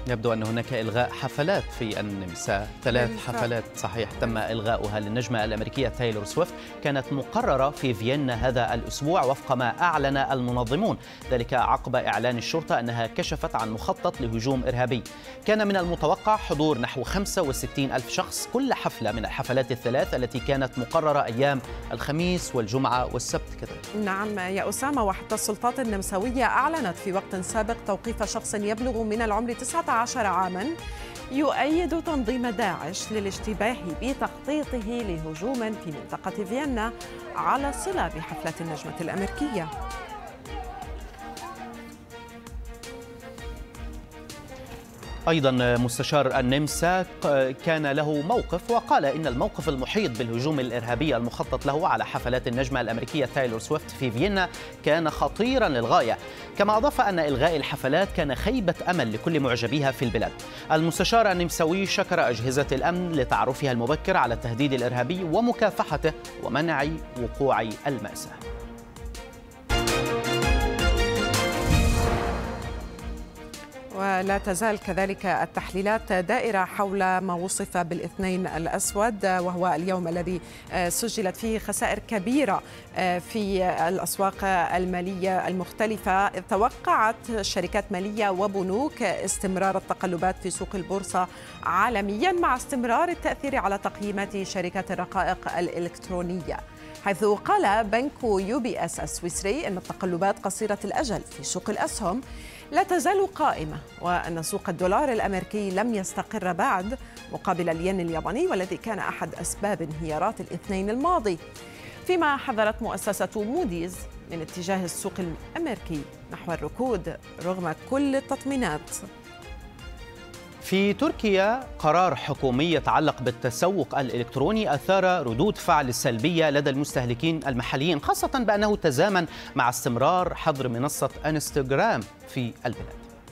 يبدو أن هناك إلغاء حفلات في النمسا، 3 حفلات صحيح تم إلغاؤها للنجمة الأمريكية تايلور سويفت، كانت مقررة في فيينا هذا الأسبوع وفق ما أعلن المنظمون، ذلك عقب إعلان الشرطة أنها كشفت عن مخطط لهجوم إرهابي. كان من المتوقع حضور نحو 65 ألف شخص كل حفلة من الحفلات الثلاث التي كانت مقررة أيام الخميس والجمعة والسبت كذلك. نعم يا أسامة، وحتى السلطات النمساوية أعلنت في وقت سابق توقيف شخص يبلغ من العمر 19 عاما يؤيد تنظيم داعش للاشتباه بتخطيطه لهجوم في منطقة فيينا على صلة بحفلة النجمة الأمريكية. أيضا مستشار النمسا كان له موقف وقال إن الموقف المحيط بالهجوم الإرهابي المخطط له على حفلات النجمة الأمريكية تايلور سويفت في فيينا كان خطيرا للغاية، كما أضاف أن إلغاء الحفلات كان خيبة أمل لكل معجبيها في البلاد. المستشار النمساوي شكر أجهزة الأمن لتعرفها المبكر على التهديد الإرهابي ومكافحته ومنع وقوع المأساة. ولا تزال كذلك التحليلات دائرة حول ما وصف بالاثنين الأسود، وهو اليوم الذي سجلت فيه خسائر كبيرة في الأسواق المالية المختلفة. توقعت شركات مالية وبنوك استمرار التقلبات في سوق البورصة عالميا مع استمرار التأثير على تقييمات شركات الرقائق الإلكترونية، حيث قال بنك UBS السويسري أن التقلبات قصيرة الأجل في سوق الأسهم لا تزال قائمة، وأن سوق الدولار الأمريكي لم يستقر بعد مقابل الين الياباني والذي كان أحد أسباب انهيارات الاثنين الماضي. فيما حذرت مؤسسة موديز من اتجاه السوق الأمريكي نحو الركود رغم كل التطمينات. في تركيا قرار حكومي يتعلق بالتسوق الإلكتروني أثار ردود فعل سلبية لدى المستهلكين المحليين، خاصة بأنه تزامن مع استمرار حظر منصة انستغرام في البلاد.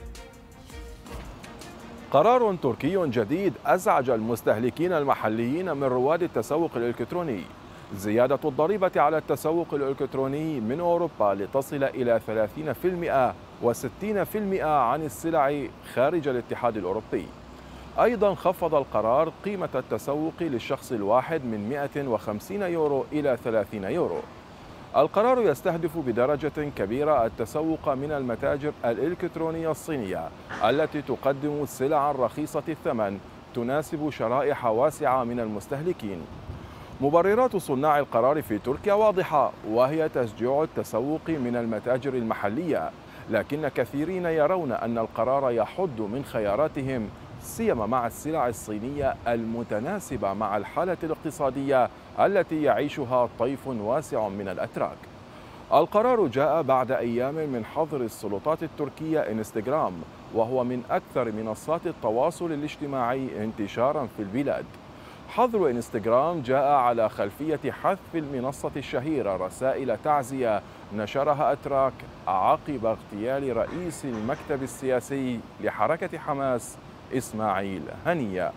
قرار تركي جديد أزعج المستهلكين المحليين من رواد التسوق الإلكتروني، زيادة الضريبة على التسوق الإلكتروني من أوروبا لتصل إلى 30% و60% عن السلع خارج الاتحاد الأوروبي. أيضا خفض القرار قيمة التسوق للشخص الواحد من 150 يورو إلى 30 يورو. القرار يستهدف بدرجة كبيرة التسوق من المتاجر الإلكترونية الصينية التي تقدم سلعا رخيصة الثمن تناسب شرائح واسعة من المستهلكين. مبررات صناع القرار في تركيا واضحة، وهي تشجيع التسوق من المتاجر المحلية، لكن كثيرين يرون أن القرار يحد من خياراتهم سيما مع السلع الصينية المتناسبة مع الحالة الاقتصادية التي يعيشها طيف واسع من الأتراك. القرار جاء بعد أيام من حظر السلطات التركية انستغرام، وهو من أكثر منصات التواصل الاجتماعي انتشارا في البلاد. حظر انستغرام جاء على خلفية حذف المنصة الشهيرة رسائل تعزية نشرها أتراك عقب اغتيال رئيس المكتب السياسي لحركة حماس إسماعيل هنية.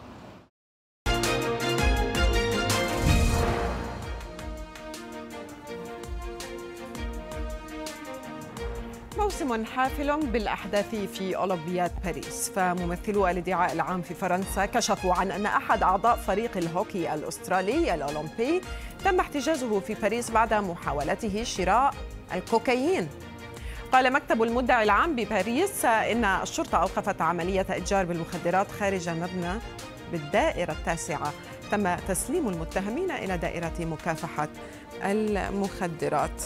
موسم حافل بالأحداث في أولمبياد باريس، فممثلو الادعاء العام في فرنسا كشفوا عن أن أحد أعضاء فريق الهوكي الأسترالي الأولمبي تم احتجازه في باريس بعد محاولته شراء الكوكايين. قال مكتب المدعي العام بباريس إن الشرطة أوقفت عملية إتجار بالمخدرات خارج مبنى بالدائرة التاسعة. تم تسليم المتهمين إلى دائرة مكافحة المخدرات.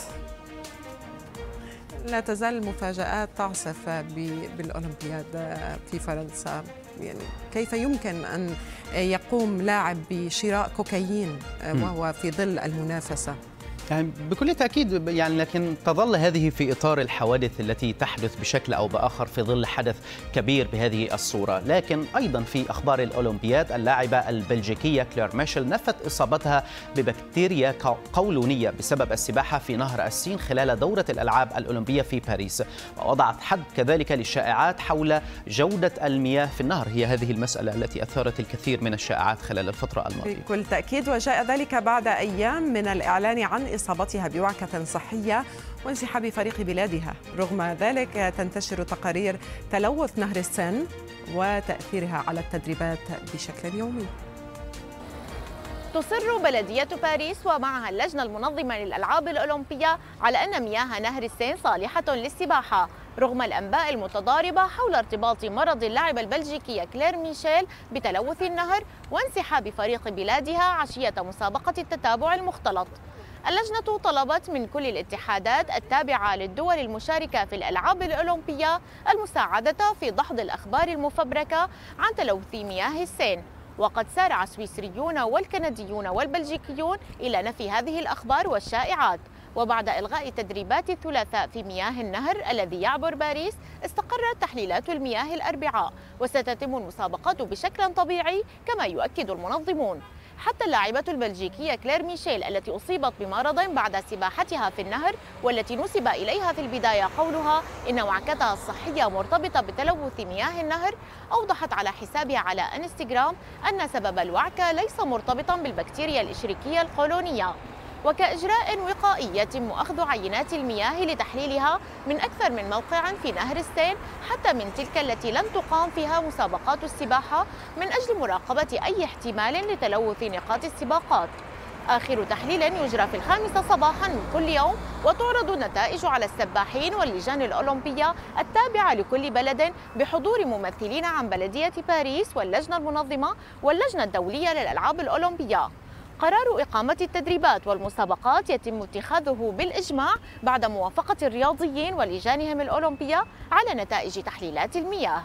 لا تزال المفاجآت تعصف بالأولمبياد في فرنسا. يعني كيف يمكن أن يقوم لاعب بشراء كوكايين وهو في ظل المنافسة؟ يعني بكل تأكيد، يعني لكن تظل هذه في إطار الحوادث التي تحدث بشكل أو بآخر في ظل حدث كبير بهذه الصورة. لكن أيضا في أخبار الأولمبياد، اللاعبة البلجيكية كلير ميشيل نفت إصابتها ببكتيريا قولونية بسبب السباحة في نهر السين خلال دورة الألعاب الأولمبية في باريس، ووضعت حد كذلك للشائعات حول جودة المياه في النهر. هي هذه المسألة التي أثارت الكثير من الشائعات خلال الفترة الماضية. بكل تأكيد، وجاء ذلك بعد أيام من الإعلان عن إصابتها بوعكة صحية وانسحاب فريق بلادها. رغم ذلك تنتشر تقارير تلوث نهر السين وتأثيرها على التدريبات بشكل يومي. تصر بلدية باريس ومعها اللجنة المنظمة للألعاب الأولمبية على أن مياه نهر السين صالحة للسباحة، رغم الأنباء المتضاربة حول ارتباط مرض اللاعبة البلجيكية كلير ميشيل بتلوث النهر وانسحاب فريق بلادها عشية مسابقة التتابع المختلط. اللجنة طلبت من كل الاتحادات التابعة للدول المشاركة في الألعاب الأولمبية المساعدة في دحض الأخبار المفبركة عن تلوث مياه السين، وقد سارع السويسريون والكنديون والبلجيكيون إلى نفي هذه الأخبار والشائعات. وبعد إلغاء تدريبات الثلاثاء في مياه النهر الذي يعبر باريس، استقرت تحليلات المياه الأربعاء وستتم المسابقات بشكل طبيعي كما يؤكد المنظمون. حتى اللاعبة البلجيكية كلير ميشيل التي أصيبت بمرض بعد سباحتها في النهر والتي نسب إليها في البداية قولها إن وعكتها الصحية مرتبطة بتلوث مياه النهر، أوضحت على حسابها على انستغرام أن سبب الوعكة ليس مرتبطا بالبكتيريا الإشريكية القولونية. وكإجراء وقائي يتم أخذ عينات المياه لتحليلها من أكثر من موقع في نهر السين، حتى من تلك التي لم تقام فيها مسابقات السباحة، من أجل مراقبة أي احتمال لتلوث نقاط السباقات. آخر تحليل يجرى في 5 صباحا من كل يوم، وتعرض النتائج على السباحين واللجان الأولمبية التابعة لكل بلد بحضور ممثلين عن بلدية باريس واللجنة المنظمة واللجنة الدولية للألعاب الأولمبية. قرار إقامة التدريبات والمسابقات يتم اتخاذه بالإجماع بعد موافقة الرياضيين ولجانهم الأولمبية على نتائج تحليلات المياه.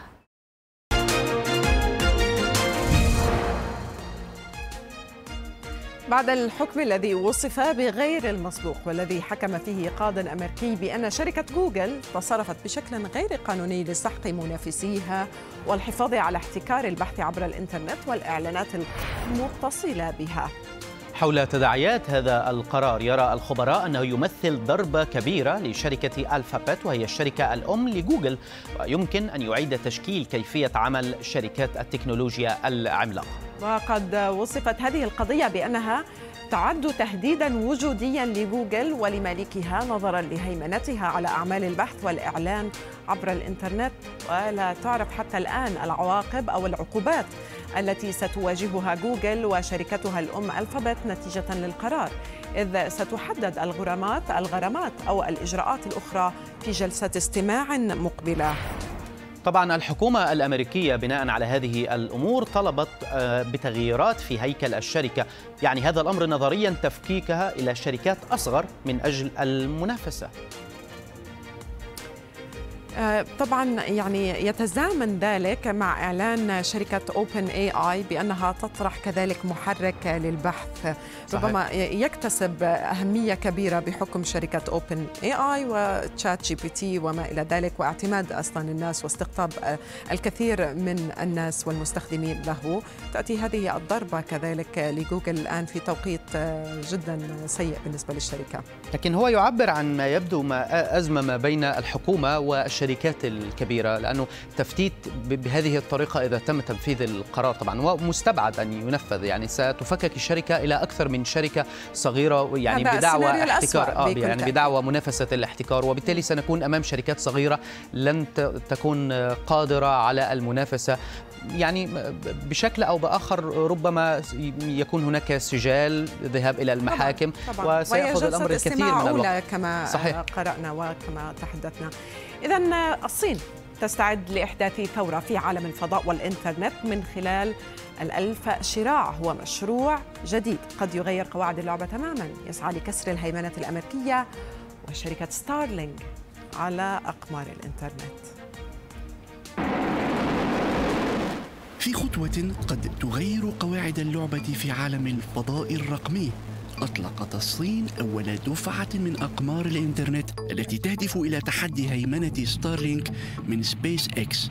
بعد الحكم الذي وصف بغير المسبوق والذي حكم فيه قاض أمريكي بأن شركة جوجل تصرفت بشكل غير قانوني لسحق منافسيها والحفاظ على احتكار البحث عبر الإنترنت والإعلانات المتصلة بها. حول تداعيات هذا القرار، يرى الخبراء أنه يمثل ضربة كبيرة لشركة ألفابت وهي الشركة الأم لجوجل، ويمكن أن يعيد تشكيل كيفية عمل شركات التكنولوجيا العملاقة. وقد وصفت هذه القضية بأنها تعد تهديدا وجوديا لجوجل ولمالكها نظرا لهيمنتها على أعمال البحث والإعلان عبر الإنترنت، ولا تعرف حتى الآن العواقب أو العقوبات التي ستواجهها جوجل وشركتها الأم ألفابت نتيجة للقرار، إذ ستحدد الغرامات أو الإجراءات الأخرى في جلسة استماع مقبلة. طبعا الحكومة الأمريكية بناء على هذه الأمور طلبت بتغييرات في هيكل الشركة، يعني هذا الأمر نظريا تفكيكها إلى شركات أصغر من أجل المنافسة. طبعا يعني يتزامن ذلك مع إعلان شركة OpenAI بأنها تطرح كذلك محرك للبحث ربما يكتسب أهمية كبيرة بحكم شركة OpenAI وتشات GPT وما إلى ذلك، واعتماد أصلا الناس واستقطاب الكثير من الناس والمستخدمين له. تأتي هذه الضربة كذلك لجوجل الآن في توقيت جدا سيء بالنسبة للشركة. لكن هو يعبر عن ما يبدو أزمة ما بين الحكومة والشركات الكبيرة، لأنه تفتيت بهذه الطريقة إذا تم تنفيذ القرار طبعا ومستبعد أن ينفذ، يعني ستفكك الشركة إلى أكثر من شركة صغيرة، يعني بدعوى احتكار يعني بدعوى منافسة الاحتكار، وبالتالي سنكون أمام شركات صغيرة لن تكون قادرة على المنافسة، يعني بشكل أو بآخر ربما يكون هناك سجال ذهاب إلى المحاكم طبعاً. وسيأخذ الأمر الكثير من الوقت كما صحيح. قرأنا وكما تحدثنا. إذن الصين تستعد لإحداث ثورة في عالم الفضاء والإنترنت من خلال ال1000 شراع، هو مشروع جديد قد يغير قواعد اللعبة تماما، يسعى لكسر الهيمنة الأمريكية وشركة ستارلينك على أقمار الإنترنت. في خطوة قد تغير قواعد اللعبة في عالم الفضاء الرقمي، أطلقت الصين أول دفعة من أقمار الإنترنت التي تهدف إلى تحدي هيمنة ستارلينك من سبيس إكس.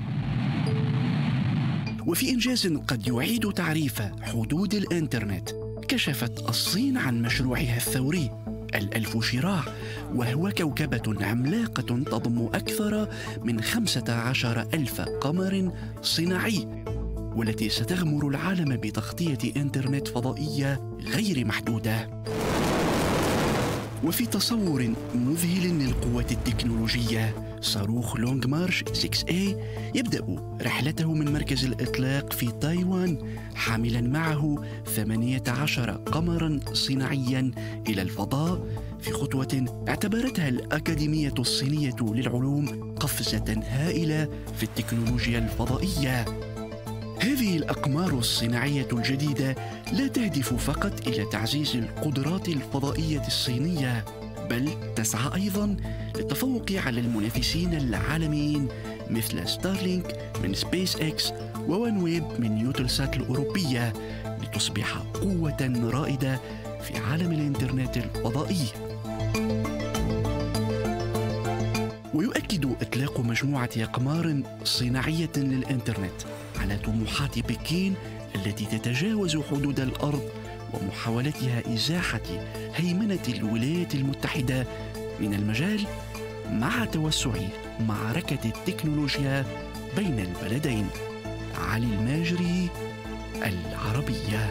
وفي إنجاز قد يعيد تعريف حدود الإنترنت، كشفت الصين عن مشروعها الثوري ال1000 شراع، وهو كوكبة عملاقة تضم أكثر من 15,000 قمر صناعي، والتي ستغمر العالم بتغطية إنترنت فضائية غير محدودة. وفي تصور مذهل للقوة التكنولوجية، صاروخ لونغ مارش 6A يبدأ رحلته من مركز الإطلاق في تايوان حاملا معه 18 قمرا صناعيا إلى الفضاء، في خطوة اعتبرتها الأكاديمية الصينية للعلوم قفزة هائلة في التكنولوجيا الفضائية. هذه الأقمار الصناعية الجديدة لا تهدف فقط إلى تعزيز القدرات الفضائية الصينية، بل تسعى أيضاً للتفوق على المنافسين العالميين مثل ستارلينك من سبيس إكس وون ويب من يوتلسات الأوروبية، لتصبح قوة رائدة في عالم الإنترنت الفضائي. ويؤكد إطلاق مجموعة أقمار صناعية للإنترنت على طموحات بكين التي تتجاوز حدود الأرض ومحاولتها إزاحة هيمنة الولايات المتحدة من المجال مع توسع معركة التكنولوجيا بين البلدين. علي الماجري، العربية.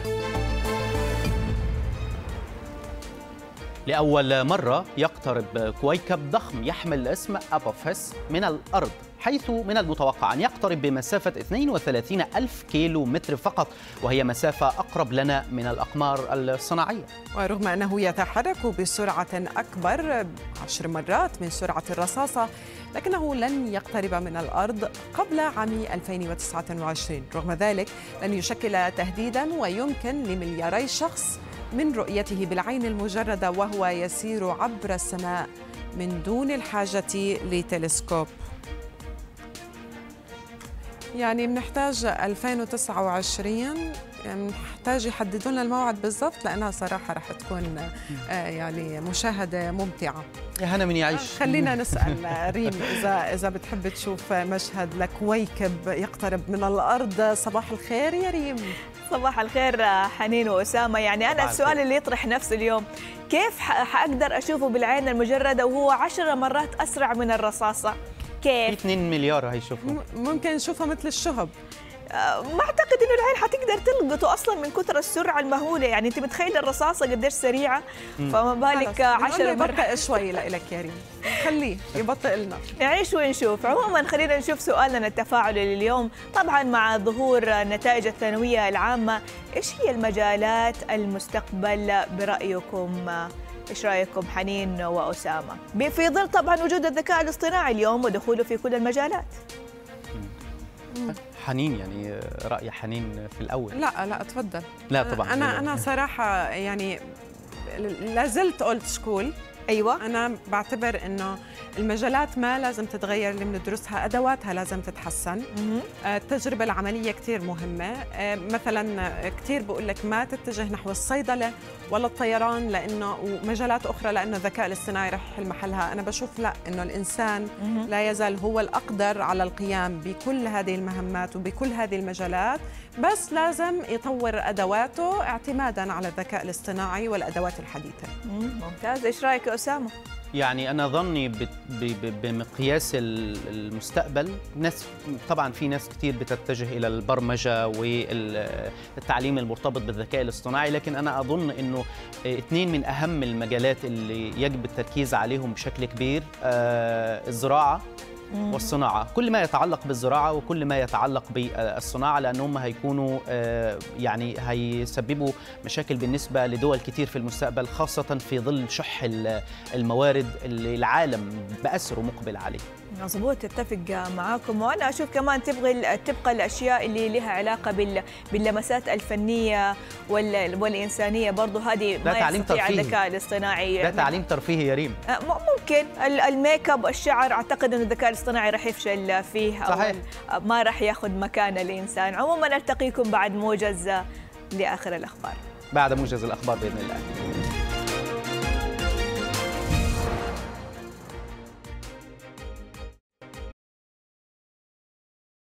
لأول مرة يقترب كويكب ضخم يحمل اسم أبوفيس من الأرض، حيث من المتوقع أن يقترب بمسافة 32 ألف كيلو متر فقط، وهي مسافة أقرب لنا من الأقمار الصناعية. ورغم أنه يتحرك بسرعة أكبر 10 مرات من سرعة الرصاصة، لكنه لن يقترب من الأرض قبل عام 2029. رغم ذلك لن يشكل تهديداً، ويمكن لملياري شخص من رؤيته بالعين المجردة وهو يسير عبر السماء من دون الحاجة لتلسكوب. يعني بنحتاج 2029، نحتاج يحددوا لنا الموعد بالضبط، لأنها صراحة رح تكون يعني مشاهدة ممتعة. يا هنا من يعيش. خلينا نسأل ريم إذا بتحب تشوف مشهد لكويكب يقترب من الأرض. صباح الخير يا ريم. صباح الخير حنين وأسامة. يعني أنا السؤال اللي يطرح نفسه اليوم، كيف حأقدر أشوفه بالعين المجردة وهو 10 مرات أسرع من الرصاصة؟ كيف؟ 2 مليار هيشوفوا. ممكن نشوفها مثل الشهب. ما أعتقد إنه العين حتقدر تلقطه أصلاً من كثر السرعة المهولة. يعني أنت متخيل الرصاصة قديش سريعة، فما بالك 10 مرات. بطئ شوي لك يا ريم، خليه يبطئ لنا. نعيش ونشوف. عموماً خلينا نشوف سؤالنا التفاعلي لليوم. طبعاً مع ظهور نتائج الثانوية العامة، إيش هي المجالات المستقبل برأيكم؟ إيش رأيكم حنين وأسامة؟ في ظل طبعاً وجود الذكاء الاصطناعي اليوم ودخوله في كل المجالات. حنين، يعني رأي حنين في الأول. لا تفضل. لا طبعاً. أنا صراحة يعني لازلت أولد سكول. أيوة. أنا بعتبر إنه المجالات ما لازم تتغير اللي بندرسها، أدواتها لازم تتحسن. التجربة العملية كتير مهمة. مثلا كتير بقول لك ما تتجه نحو الصيدلة ولا الطيران لأنه ومجالات أخرى لأنه الذكاء الاصطناعي رح يحل محلها. أنا بشوف لا، إنه الإنسان لا يزال هو الأقدر على القيام بكل هذه المهمات وبكل هذه المجالات، بس لازم يطور أدواته اعتمادا على الذكاء الاصطناعي والأدوات الحديثة. ممتاز. إيش رأيك يا أسامة؟ يعني أنا ظني بمقياس المستقبل، طبعا في ناس كتير بتتجه إلى البرمجة والتعليم المرتبط بالذكاء الاصطناعي، لكن أنا أظن أنه 2 من أهم المجالات اللي يجب التركيز عليهم بشكل كبير الزراعة والصناعة. كل ما يتعلق بالزراعة وكل ما يتعلق بالصناعة، لأنهم هيكونوا يعني هيسببوا مشاكل بالنسبة لدول كتير في المستقبل، خاصة في ظل شح الموارد اللي العالم بأسره مقبل عليه. مظبوط، اتفق معاكم. وانا اشوف كمان تبقى الاشياء اللي لها علاقه باللمسات الفنيه والانسانيه، برضه هذه ما يستطيع الذكاء الاصطناعي. ده تعليم ترفيهي يا ريم. ممكن الميك اب والشعر، اعتقد انه الذكاء الاصطناعي راح يفشل فيه، صحيح. أو ما راح ياخذ مكان الانسان. عموما التقيكم بعد موجز لاخر الاخبار. بعد موجز الاخبار باذن الله.